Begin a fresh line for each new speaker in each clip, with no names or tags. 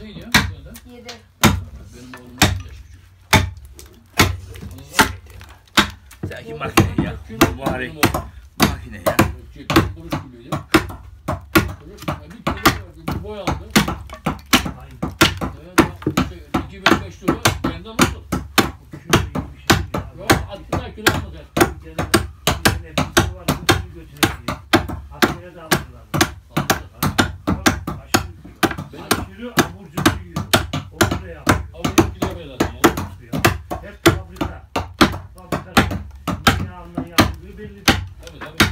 yaşa gidiyor?
7.
Benim oğlum 7 yaş küçük.
Sanki makine ya. Mübarek makine ya.
Kuruş gibiydi. Bir kilo verdi, bir boy aldı. 25 lira kendi almadım. Yok 60 kilo almadı.
Aşırı aburcucu yiyor. Onu da yapıyor.
Avrupa kilo verir.
Hep fabrika. Fabrika. Ne anlamı yaptığı belli.
Tabii tabii.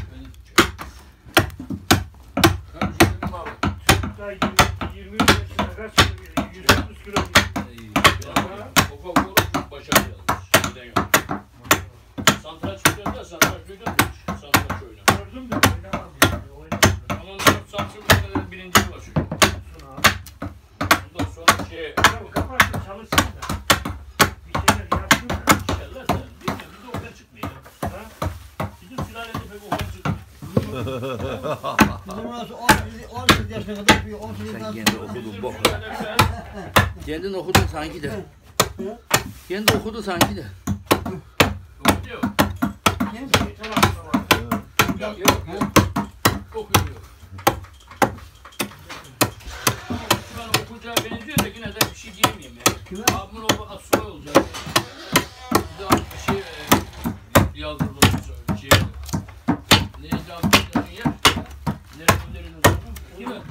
Kardeşim abi.
Çocuklar 23 yaşında kaç kilo? 130 kilo.
Coca-Cola çok başarılı yazmış. Neden yok? Santraç duydun da santraç duydun mu hiç? Santraç oyunu.
Gördüm de oynamaz yani. Oynamaz.
Ama 4 santraç birinci ulaşıyor. Ondan sonra
Ya kapatsın çalışsın da. Bir şeyler yapsın da.
İnşallah da bilmiyorum bir de oradan çıkmıyor. Ha? Bizim sülalede pek oradan çıkmıyor.
Bizim orası 18 yaşına kadar bir 18
Sen
yaşına
kendi okudun bok. Kendin okudun sanki de. Kendi okudu sanki de.
Okuyor. Yok yok yok. Okuyor. Ben okuyacağı benziyor da yine de bir şey diyemeyeyim ya. Abimin oğlu asubay olacak. Bir de bir şey yazdırdı onu şey. Neydi abimlerin yer? Nerelerin uzanım? Değil mi?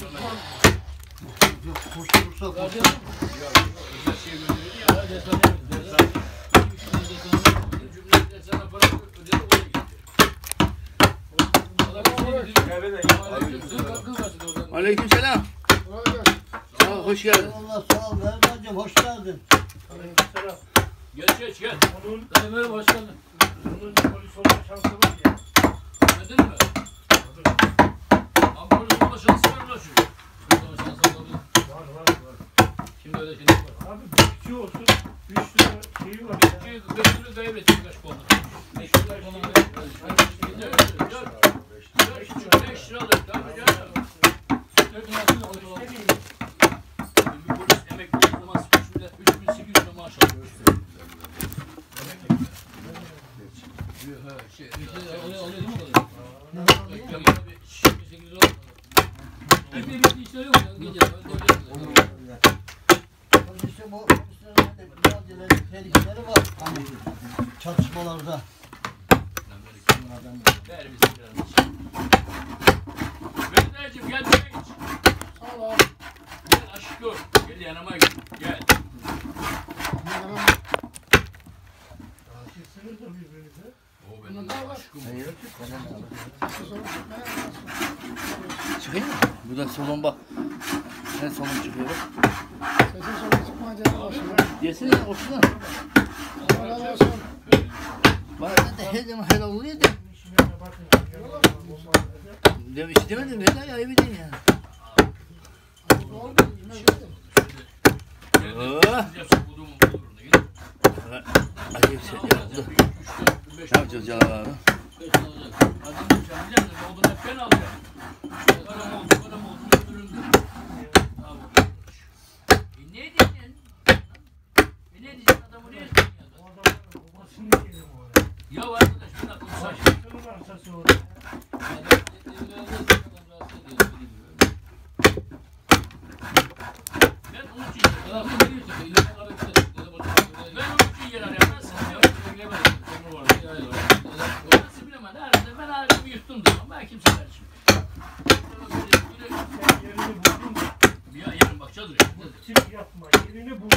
koşturursa
Gardiyan mı? Ya özel şey gönderiyor ya. Desene. Cümle sana para ödedi oraya gitti.
Aleykümselam. Sağ ol, hoş geldin.
Allah sağ ol Merdan'cığım hoş geldin.
Geç gel.
Onun
Dayı merhaba hoş geldin.
polis olma şansı var ya.
Demedin mi? Ama polis olma şansı var mı şu? Polis olma şansı olabilir.
Var.
Şimdi öyle şeyler var.
Abi bekçi olsun. 3 lira şeyi var ya.
500 kaybettik kaç puanla. 500 lira falan kaybettik. 5 lira alır. Tabii canım. Bir polis emekli olduğu zaman 3800 lira maaş alıyor. Alıyor değil mi o kadar?
Ne var ya?
Bir 800 lira. Emekli işleri yok ya. Gece
Kardeşim o polislerin de mücadele tehlikeleri var. Hani çatışmalarda.
Ver bizi biraz. Mehmetciğim gel buraya geç.
Sağ ol.
Gel aşkım. Gel yanıma gel. Gel.
Aşıksınız da birbirinize.
O benim aşkım.
Çıkayım mı? Buradan solun bak. Sen solun çıkıyor bak.
Sesin sonra çıkmayınca da olsun.
Yesene ya, otursana.
Allah olsun.
Bazen de her zaman helal oluyor da.
İşine de bakın.
Demiş demedim helal ya evi değil yani.
Olmadı.
Acayip şey yaptı. Ne yapacağız Celal abi?
Ya arkadaş bir dakika saçma.
Şunun arsası orada.
Ben onun için yer arıyorum. Nasıl bilemem. Ben ağacımı yırttım zaman. Ben kimse karışım.
Sen yerini buldun.
Bir yarın bakacağız.
Tip yapma. Yerini buldun.